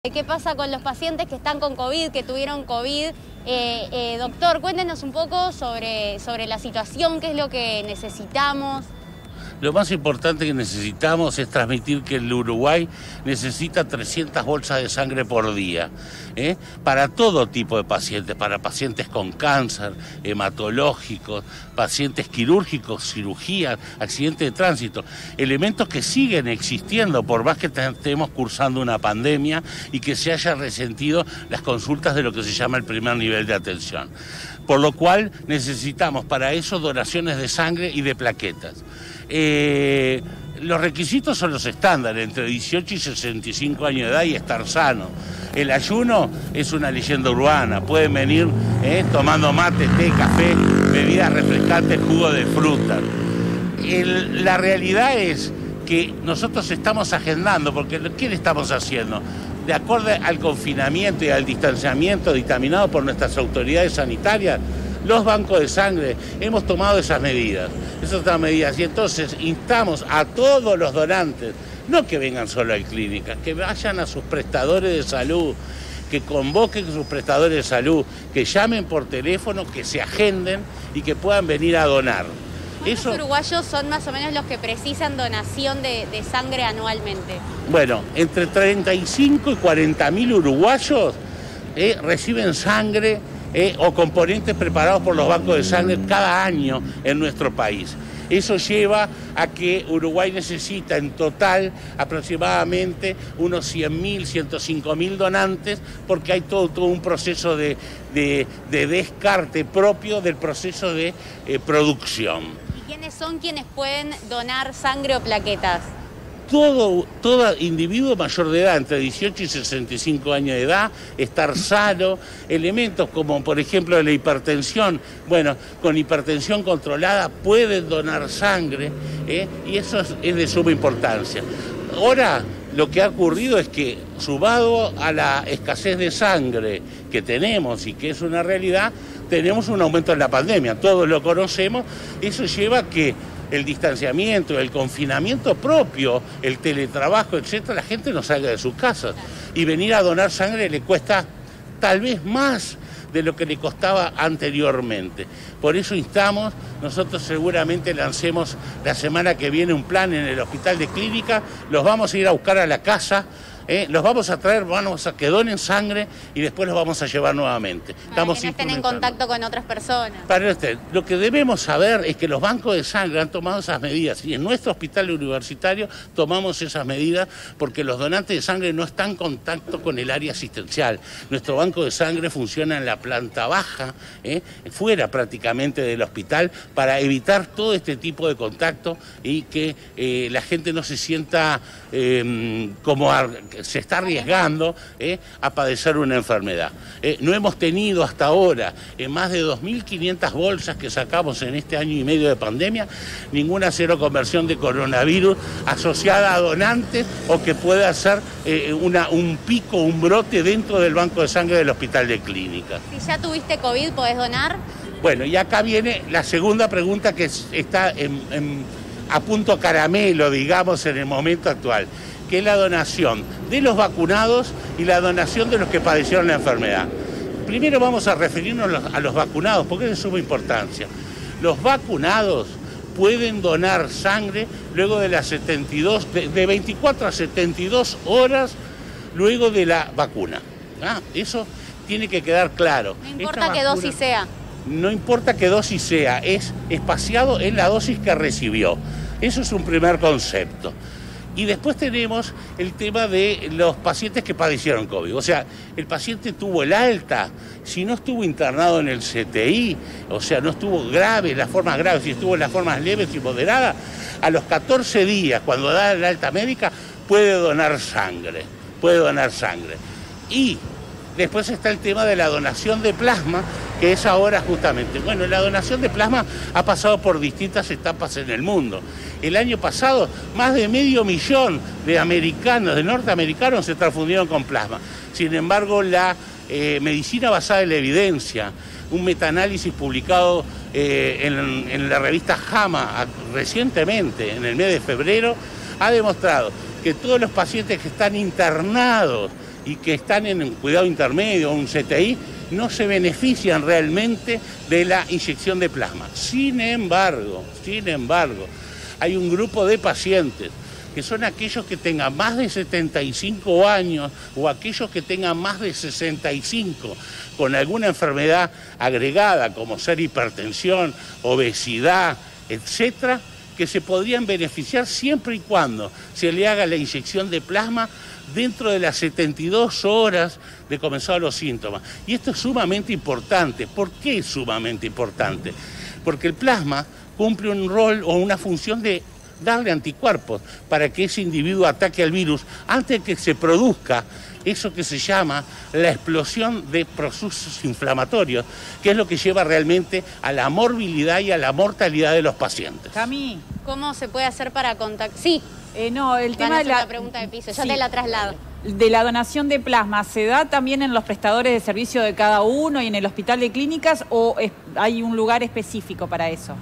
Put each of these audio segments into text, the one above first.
¿Qué pasa con los pacientes que están con COVID, que tuvieron COVID? Doctor, cuéntenos un poco sobre la situación, qué es lo que necesitamos. Lo más importante que necesitamos es transmitir que el Uruguay necesita 300 bolsas de sangre por día, para todo tipo de pacientes, para pacientes con cáncer, hematológicos, pacientes quirúrgicos, cirugías, accidentes de tránsito, elementos que siguen existiendo por más que estemos cursando una pandemia y que se haya resentido las consultas de lo que se llama el primer nivel de atención. Por lo cual necesitamos para eso donaciones de sangre y de plaquetas. Los requisitos son los estándares, entre 18 y 65 años de edad y estar sano. El ayuno es una leyenda urbana, pueden venir tomando mate, té, café, bebidas refrescantes, jugo de fruta. La realidad es que nosotros estamos agendando, porque ¿qué le estamos haciendo? De acuerdo al confinamiento y al distanciamiento dictaminado por nuestras autoridades sanitarias, los bancos de sangre hemos tomado esas medidas, y entonces instamos a todos los donantes, no que vengan solo a clínicas, que vayan a sus prestadores de salud, que convoquen a sus prestadores de salud, que llamen por teléfono, que se agenden y que puedan venir a donar. ¿Cuántos uruguayos son más o menos los que precisan donación de sangre anualmente? Bueno, entre 35 y 40.000 uruguayos reciben sangre o componentes preparados por los bancos de sangre cada año en nuestro país. Eso lleva a que Uruguay necesita en total aproximadamente unos 100.000, 105.000 donantes, porque hay todo un proceso de descarte propio del proceso de producción. ¿Y quiénes son quienes pueden donar sangre o plaquetas? Todo individuo mayor de edad, entre 18 y 65 años de edad, estar sano, elementos como por ejemplo la hipertensión, bueno, con hipertensión controlada pueden donar sangre, y eso es de suma importancia. Ahora, lo que ha ocurrido es que, sumado a la escasez de sangre que tenemos y que es una realidad, tenemos un aumento en la pandemia, todos lo conocemos, eso lleva a que el distanciamiento, el confinamiento propio, el teletrabajo, etcétera, la gente no salga de sus casas. Y venir a donar sangre le cuesta tal vez más de lo que le costaba anteriormente. Por eso instamos, nosotros seguramente lancemos la semana que viene un plan en el Hospital de Clínica, los vamos a ir a buscar a la casa, los vamos a traer, vamos a que donen sangre y después los vamos a llevar nuevamente. Para que no estén en contacto con otras personas. Lo que debemos saber es que los bancos de sangre han tomado esas medidas y en nuestro hospital universitario tomamos esas medidas porque los donantes de sangre no están en contacto con el área asistencial. Nuestro banco de sangre funciona en la planta baja, fuera prácticamente del hospital, para evitar todo este tipo de contacto y que la gente no se sienta se está arriesgando a padecer una enfermedad. No hemos tenido hasta ahora, en más de 2.500 bolsas que sacamos en este año y medio de pandemia, ninguna seroconversión de coronavirus asociada a donantes o que pueda hacer un pico, un brote dentro del banco de sangre del Hospital de Clínica. Si ya tuviste COVID, ¿podés donar? Bueno, y acá viene la segunda pregunta que está a punto caramelo, digamos, en el momento actual, que es la donación de los vacunados y la donación de los que padecieron la enfermedad. Primero vamos a referirnos a los vacunados, porque es de suma importancia. Los vacunados pueden donar sangre luego de las 24 a 72 horas luego de la vacuna. Eso tiene que quedar claro. No importa qué dosis sea. No importa qué dosis sea, es espaciado en la dosis que recibió. Eso es un primer concepto. Y después tenemos el tema de los pacientes que padecieron COVID. O sea, el paciente tuvo el alta, si no estuvo internado en el CTI, o sea, no estuvo grave, las formas graves, si estuvo en las formas leves y moderadas, a los 14 días, cuando da el alta médica, puede donar sangre. Y después está el tema de la donación de plasma, que es ahora justamente. Bueno, la donación de plasma ha pasado por distintas etapas en el mundo. El año pasado, más de 500.000 de norteamericanos se transfundieron con plasma. Sin embargo, la medicina basada en la evidencia, un metaanálisis publicado en la revista JAMA recientemente, en el mes de febrero, ha demostrado que todos los pacientes que están internados y que están en un cuidado intermedio o un CTI, no se benefician realmente de la inyección de plasma. Sin embargo, hay un grupo de pacientes que son aquellos que tengan más de 75 años o aquellos que tengan más de 65 con alguna enfermedad agregada como ser hipertensión, obesidad, etcétera, que se podrían beneficiar siempre y cuando se le haga la inyección de plasma dentro de las 72 horas de comenzar los síntomas. Y esto es sumamente importante. ¿Por qué es sumamente importante? Porque el plasma cumple un rol o una función de darle anticuerpos para que ese individuo ataque al virus antes de que se produzca eso que se llama la explosión de procesos inflamatorios, que es lo que lleva realmente a la morbilidad y a la mortalidad de los pacientes. Cami, ¿cómo se puede hacer para contactar? Sí. No, el tema de la pregunta de piso, ya sí, te la traslado. De la donación de plasma, ¿se da también en los prestadores de servicio de cada uno y en el hospital de clínicas o hay un lugar específico para eso?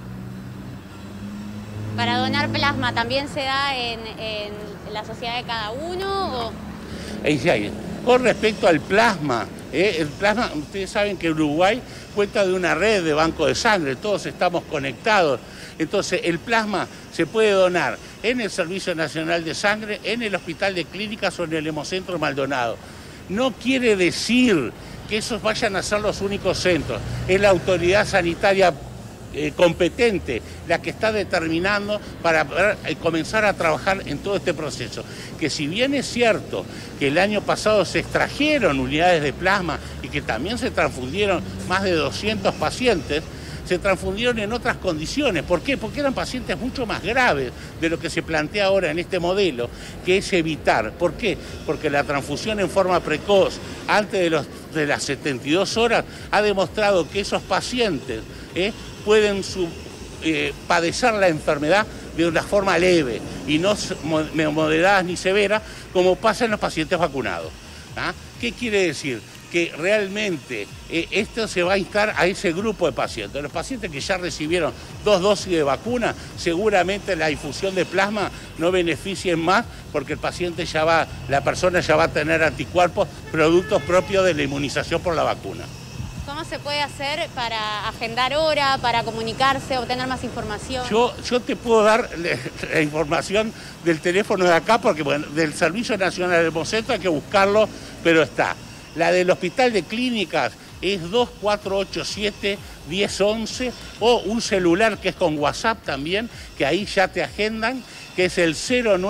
Para donar plasma, ¿también se da en la sociedad de cada uno? ¿O? Con respecto al plasma, el plasma, ustedes saben que Uruguay cuenta de una red de banco de sangre, todos estamos conectados. Entonces, el plasma se puede donar en el Servicio Nacional de Sangre, en el Hospital de Clínicas o en el Hemocentro Maldonado. No quiere decir que esos vayan a ser los únicos centros. Es la autoridad sanitaria competente la que está determinando para comenzar a trabajar en todo este proceso. Que si bien es cierto que el año pasado se extrajeron unidades de plasma y que también se transfundieron más de 200 pacientes, se transfundieron en otras condiciones. ¿Por qué? Porque eran pacientes mucho más graves de lo que se plantea ahora en este modelo, que es evitar. ¿Por qué? Porque la transfusión en forma precoz, antes de las 72 horas, ha demostrado que esos pacientes pueden padecer la enfermedad de una forma leve y no moderadas ni severas, como pasa en los pacientes vacunados. ¿Ah? ¿Qué quiere decir? Que realmente esto se va a instar a ese grupo de pacientes. Los pacientes que ya recibieron 2 dosis de vacuna, seguramente la difusión de plasma no beneficien más porque la persona ya va a tener anticuerpos, productos propios de la inmunización por la vacuna. ¿Cómo se puede hacer para agendar hora, para comunicarse, obtener más información? Yo te puedo dar la información del teléfono de acá, porque bueno, del Servicio Nacional del Hemocentro hay que buscarlo, pero está. La del Hospital de Clínicas es 2487-1011 o un celular que es con WhatsApp también, que ahí ya te agendan, que es el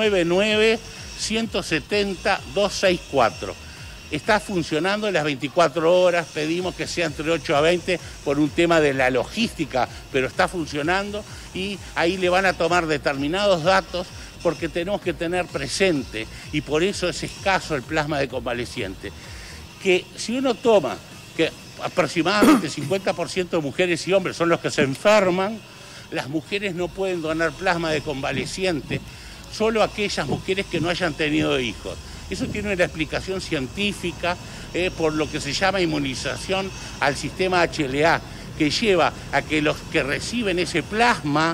099-170-264. Está funcionando en las 24 horas, pedimos que sea entre 8 a 20 por un tema de la logística, pero está funcionando y ahí le van a tomar determinados datos porque tenemos que tener presente, y por eso es escaso el plasma de convaleciente, que si uno toma que aproximadamente 50% de mujeres y hombres son los que se enferman, las mujeres no pueden donar plasma de convaleciente, solo aquellas mujeres que no hayan tenido hijos. Eso tiene una explicación científica por lo que se llama inmunización al sistema HLA, que lleva a que los que reciben ese plasma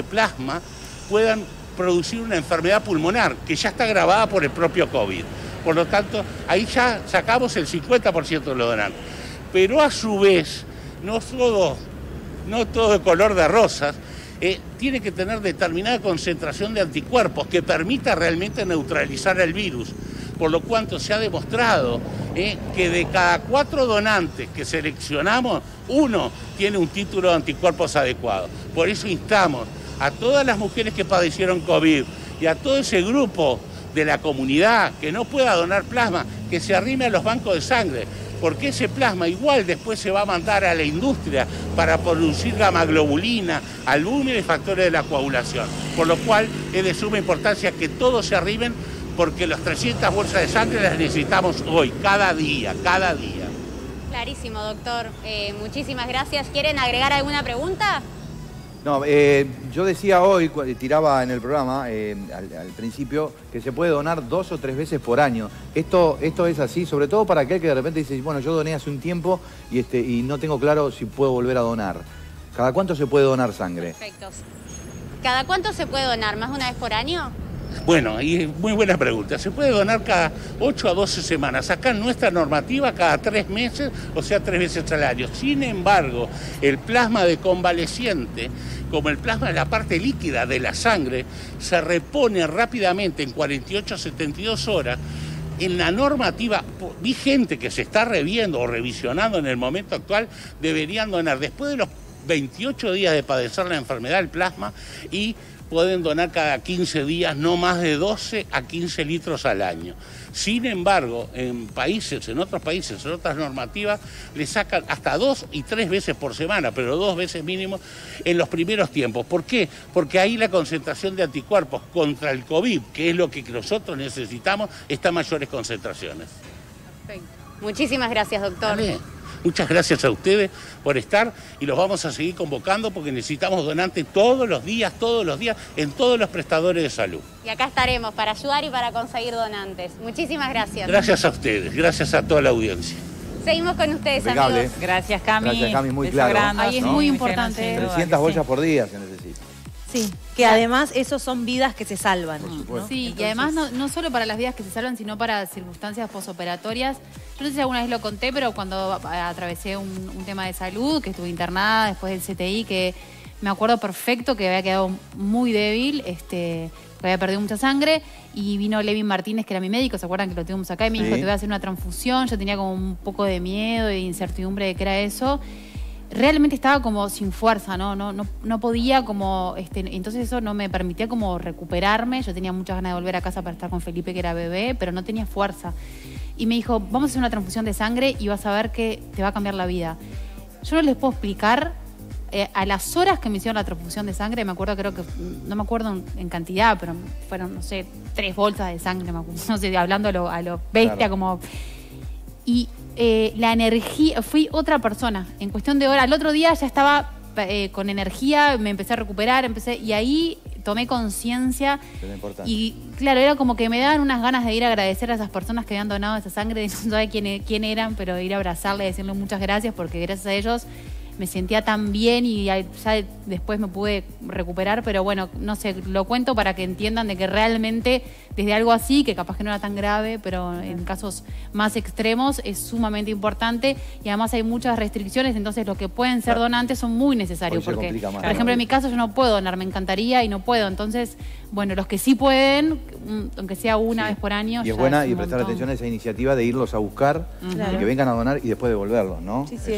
puedan producir una enfermedad pulmonar que ya está agravada por el propio COVID. Por lo tanto, ahí ya sacamos el 50% de los donantes. Pero a su vez, no todo de color de rosas, tiene que tener determinada concentración de anticuerpos que permita realmente neutralizar el virus. Por lo cual se ha demostrado que de cada 4 donantes que seleccionamos, 1 tiene un título de anticuerpos adecuado. Por eso instamos a todas las mujeres que padecieron COVID y a todo ese grupo de la comunidad que no pueda donar plasma, que se arrime a los bancos de sangre, porque ese plasma igual después se va a mandar a la industria para producir gamma-globulina, albúmina y factores de la coagulación. Por lo cual es de suma importancia que todos se arrimen, porque las 300 bolsas de sangre las necesitamos hoy, cada día. Clarísimo, doctor. Muchísimas gracias. ¿Quieren agregar alguna pregunta? No, yo decía hoy, tiraba en el programa al principio, que se puede donar 2 o 3 veces por año. Esto es así, sobre todo para aquel que de repente dice, bueno, yo doné hace un tiempo y no tengo claro si puedo volver a donar. ¿Cada cuánto se puede donar sangre? Perfecto. ¿Cada cuánto se puede donar? ¿Más de una vez por año? Bueno, y muy buena pregunta. Se puede donar cada 8 a 12 semanas. Acá en nuestra normativa cada 3 meses, o sea, 3 veces al año. Sin embargo, el plasma de convaleciente, como el plasma de la parte líquida de la sangre, se repone rápidamente en 48 a 72 horas. En la normativa vigente que se está reviendo o revisionando en el momento actual, deberían donar después de los 28 días de padecer la enfermedad el plasma y pueden donar cada 15 días no más de 12 a 15 litros al año. Sin embargo, en otros países, en otras normativas, le sacan hasta 2 y 3 veces por semana, pero 2 veces mínimo en los primeros tiempos. ¿Por qué? Porque ahí la concentración de anticuerpos contra el COVID, que es lo que nosotros necesitamos, está en mayores concentraciones. Perfecto. Muchísimas gracias, doctor. Vale. Muchas gracias a ustedes por estar y los vamos a seguir convocando porque necesitamos donantes todos los días, en todos los prestadores de salud. Y acá estaremos para ayudar y para conseguir donantes. Muchísimas gracias. Gracias a ustedes, gracias a toda la audiencia. Seguimos con ustedes, Impecable. amigos. Gracias, Cami. Gracias, Cami, muy Beso claro. grande. Ahí es muy importante. 300 bolsas por día se necesita. Sí, que además esos son vidas que se salvan. Por ¿no? supuesto. Sí, y además no solo para las vidas que se salvan, sino para circunstancias posoperatorias. Yo no sé si alguna vez lo conté, pero cuando atravesé un tema de salud, que estuve internada después del CTI, que me acuerdo perfecto que había quedado muy débil, que había perdido mucha sangre, y vino Levin Martínez, que era mi médico, ¿se acuerdan que lo tuvimos acá? Y me dijo, te voy a hacer una transfusión. Yo tenía como un poco de miedo e incertidumbre de qué era eso. Realmente estaba como sin fuerza, no podía como, entonces eso no me permitía como recuperarme. Yo tenía muchas ganas de volver a casa para estar con Felipe, que era bebé, pero no tenía fuerza. Y me dijo, vamos a hacer una transfusión de sangre y vas a ver que te va a cambiar la vida. Yo no les puedo explicar, a las horas que me hicieron la transfusión de sangre, me acuerdo, creo que, no me acuerdo en cantidad, pero fueron, no sé, 3 bolsas de sangre, me acuerdo, no sé, hablando a lo bestia, claro. Como... Y la energía, fui otra persona. En cuestión de horas, al otro día ya estaba con energía, me empecé a recuperar, y ahí tomé conciencia. Y claro, era como que me daban unas ganas de ir a agradecer a esas personas que habían donado esa sangre, de no saber quién eran, pero ir a abrazarle y decirle muchas gracias, porque gracias a ellos me sentía tan bien y ya después me pude recuperar, pero bueno, no sé, lo cuento para que entiendan de que realmente desde algo así, que capaz que no era tan grave, pero en casos más extremos es sumamente importante, y además hay muchas restricciones, entonces los que pueden ser donantes son muy necesarios, porque por ejemplo en mi caso yo no puedo donar, me encantaría y no puedo, entonces bueno, los que sí pueden, aunque sea una vez por año. Y es buena y prestar atención a esa iniciativa de irlos a buscar, y que vengan a donar y después devolverlos, ¿no? Sí, sí.